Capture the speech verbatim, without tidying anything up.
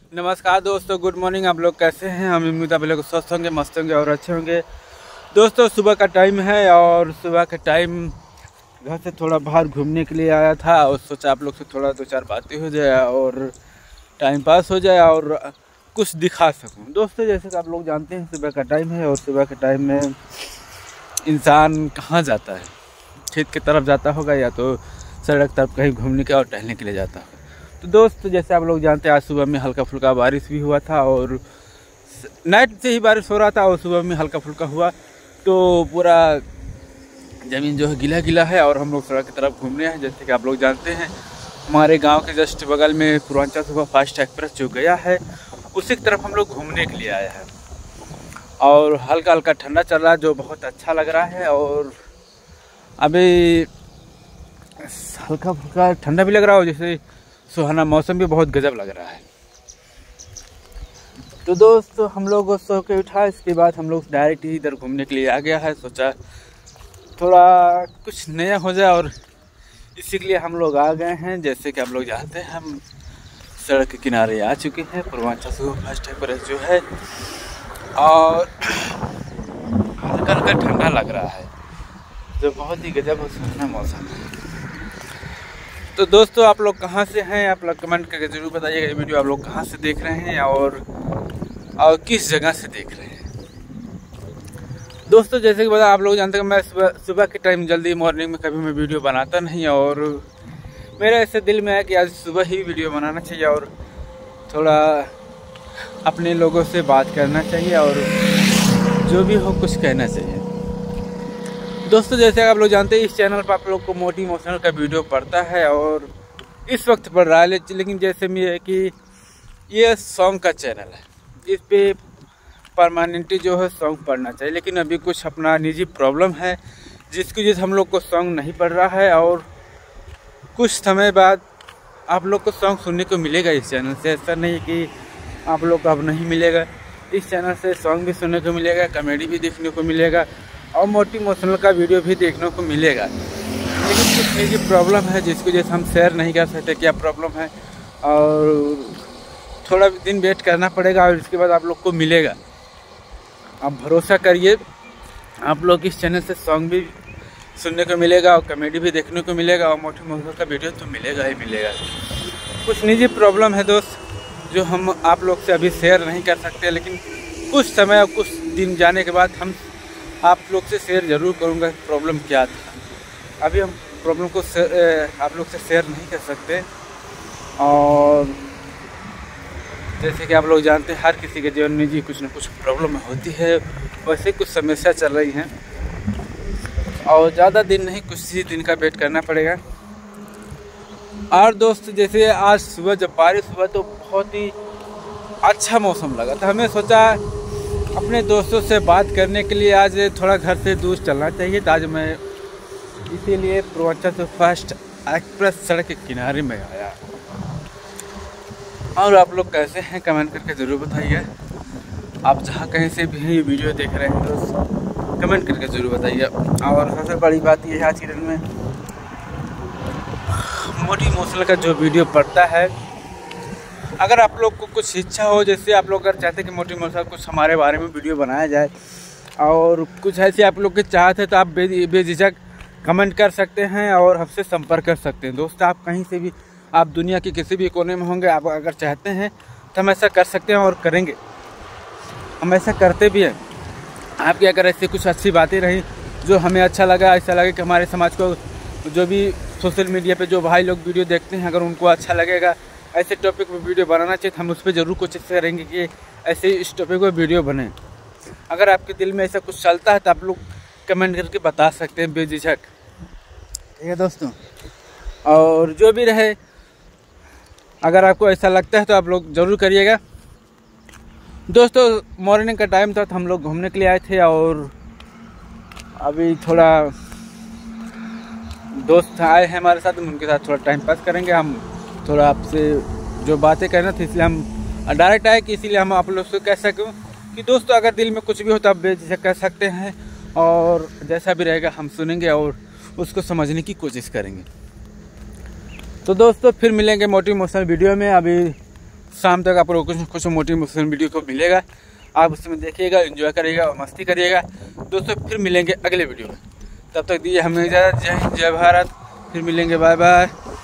नमस्कार दोस्तों, good morning. आप लोग कैसे हैं? हम उम्मीद आप लोग स्वस्थ होंगे, मस्त होंगे और अच्छे होंगे। दोस्तों सुबह का टाइम है और सुबह के टाइम घर से थोड़ा बाहर घूमने के लिए आया था और सोचा आप लोग से थोड़ा दो चार बातें हो जाए और टाइम पास हो जाए और कुछ दिखा सकूं। दोस्तों जैसे कि आप लोग जानते हैं सुबह का टाइम है और सुबह के टाइम में इंसान कहाँ जाता है? खेत की तरफ जाता होगा या तो सड़क तरफ कहीं घूमने के और टहलने के लिए जाता होगा। तो दोस्त जैसे आप लोग जानते हैं आज सुबह में हल्का फुल्का बारिश भी हुआ था और नाइट से ही बारिश हो रहा था और सुबह में हल्का फुल्का हुआ तो पूरा ज़मीन जो है गीला गीला है और हम लोग सड़क की तरफ घूमने हैं। जैसे कि आप लोग जानते हैं हमारे गांव के जस्ट बगल में पूर्वांचल सुपरफास्ट एक्सप्रेस जो गया है उसी की तरफ हम लोग घूमने के लिए आए हैं और हल्का हल्का ठंडा चल रहा है जो बहुत अच्छा लग रहा है और अभी हल्का फुल्का ठंडा भी लग रहा हो, जैसे सुहाना मौसम भी बहुत गजब लग रहा है। तो दोस्त हम लोग सो के उठा, इसके बाद हम लोग डायरेक्ट ही इधर घूमने के लिए आ गया है। सोचा थोड़ा कुछ नया हो जाए और इसी के लिए हम लोग आ गए हैं। जैसे कि आप लोग जानते हैं हम सड़क के किनारे आ चुके हैं, पूर्वांचल सुपरफास्ट एक्सप्रेस जो है, और हल्का हल्का ठंडा लग रहा है जो बहुत ही गजब और सुहाना मौसम है। तो दोस्तों आप लोग कहाँ से हैं? आप लोग कमेंट करके ज़रूर बताइएगा ये वीडियो आप लोग कहाँ से देख रहे हैं और और किस जगह से देख रहे हैं। दोस्तों जैसे कि बता आप लोग जानते हैं मैं सुबह सुबह के टाइम जल्दी मॉर्निंग में कभी मैं वीडियो बनाता नहीं और मेरा ऐसे दिल में है कि आज सुबह ही वीडियो बनाना चाहिए और थोड़ा अपने लोगों से बात करना चाहिए और जो भी हो कुछ कहना चाहिए। दोस्तों जैसे आप लोग जानते हैं इस चैनल पर आप लोग को मोटिवेशनल का वीडियो पड़ता है और इस वक्त पढ़ रहा है, लेकिन जैसे मैं है कि ये सॉन्ग का चैनल है, इस पे परमानेंटली जो है सॉन्ग पढ़ना चाहिए, लेकिन अभी कुछ अपना निजी प्रॉब्लम है जिसकी वजह से हम लोग को सॉन्ग नहीं पढ़ रहा है और कुछ समय बाद आप लोग को सॉन्ग सुनने को मिलेगा इस चैनल से। ऐसा नहीं कि आप लोग को अब नहीं मिलेगा, इस चैनल से सॉन्ग भी सुनने को मिलेगा, कॉमेडी भी देखने को मिलेगा और मोटिवेशनल का वीडियो भी देखने को मिलेगा। लेकिन कुछ निजी प्रॉब्लम है जिसकी वजह से हम शेयर नहीं कर सकते क्या प्रॉब्लम है और थोड़ा दिन वेट करना पड़ेगा और इसके बाद आप लोग को मिलेगा। आप भरोसा करिए, आप लोग इस चैनल से सॉन्ग भी सुनने को मिलेगा और कॉमेडी भी देखने को मिलेगा और मोटिवेशनल का वीडियो तो मिलेगा ही मिलेगा। कुछ निजी प्रॉब्लम है दोस्त जो हम आप लोग से अभी शेयर नहीं कर सकते, लेकिन कुछ समय और कुछ दिन जाने के बाद हम आप लोग से शेयर ज़रूर करूँगा प्रॉब्लम क्या था। अभी हम प्रॉब्लम को आप लोग से शेयर नहीं कर सकते और जैसे कि आप लोग जानते हैं हर किसी के जीवन में जी कुछ ना कुछ प्रॉब्लम होती है, वैसे कुछ समस्या चल रही हैं और ज़्यादा दिन नहीं कुछ ही दिन का वेट करना पड़ेगा। और दोस्त जैसे आज सुबह जब बारिश हुआ तो बहुत ही अच्छा मौसम लगा था, हमें सोचा अपने दोस्तों से बात करने के लिए आज थोड़ा घर से दूर चलना चाहिए। तो आज मैं इसीलिए पूर्वांचल सुपरफास्ट एक्सप्रेस सड़क के किनारे में आया और आप लोग कैसे हैं कमेंट करके ज़रूर बताइए। आप जहाँ कहीं से भी ये वीडियो देख रहे हैं दोस्त कमेंट करके ज़रूर बताइए। और सबसे बड़ी बात ये है आज के दिन में मोटिवेशनल का जो वीडियो पड़ता है, अगर आप लोग को कुछ इच्छा हो, जैसे आप लोग अगर चाहते हैं कि मोटिवेशनल कुछ हमारे बारे में वीडियो बनाया जाए और कुछ ऐसे आप लोग के चाहते हैं तो आप बे बेझिझक कमेंट कर सकते हैं और हमसे संपर्क कर सकते हैं। दोस्त आप कहीं से भी, आप दुनिया के किसी भी कोने में होंगे, आप अगर चाहते हैं तो हम ऐसा कर सकते हैं और करेंगे, हम ऐसा करते भी हैं। आपकी अगर ऐसी कुछ अच्छी बातें रही जो हमें अच्छा लगा, ऐसा लगे कि हमारे समाज को जो भी सोशल मीडिया पे जो भाई लोग वीडियो देखते हैं अगर उनको अच्छा लगेगा, ऐसे टॉपिक पर वीडियो बनाना चाहिए तो हम उस पर ज़रूर कोशिश करेंगे कि ऐसे इस टॉपिक पर वीडियो बने। अगर आपके दिल में ऐसा कुछ चलता है तो आप लोग कमेंट करके बता सकते हैं बेझिझक, ठीक है दोस्तों। और जो भी रहे अगर आपको ऐसा लगता है तो आप लोग ज़रूर करिएगा। दोस्तों मॉर्निंग का टाइम था तो हम लोग घूमने के लिए आए थे और अभी थोड़ा दोस्त आए हैं हमारे साथ, उनके साथ थोड़ा टाइम पास करेंगे। हम थोड़ा आपसे जो बातें करना थी इसलिए हम डायरेक्ट आए कि इसीलिए हम आप लोग से कह सकूँ कि दोस्तों अगर दिल में कुछ भी हो तो आप बेझिझक कह सकते हैं और जैसा भी रहेगा हम सुनेंगे और उसको समझने की कोशिश करेंगे। तो दोस्तों फिर मिलेंगे मोटिवेशनल वीडियो में। अभी शाम तक आपको कुछ कुछ मोटिवेशन वीडियो को मिलेगा, आप उसमें देखिएगा, एंजॉय करिएगा और मस्ती करिएगा। दोस्तों फिर मिलेंगे अगले वीडियो में, तब तक दिए हमें इजाज़त। जय हिंद, जय भारत, फिर मिलेंगे, बाय बाय।